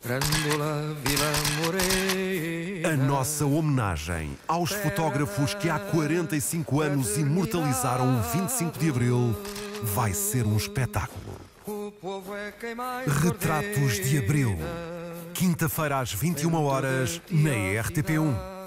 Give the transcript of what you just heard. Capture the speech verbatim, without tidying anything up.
Grândola Vila Morena. A nossa homenagem aos fotógrafos que há quarenta e cinco anos imortalizaram o vinte e cinco de Abril vai ser um espetáculo. Retratos de Abril, quinta-feira às vinte e uma horas na R T P um.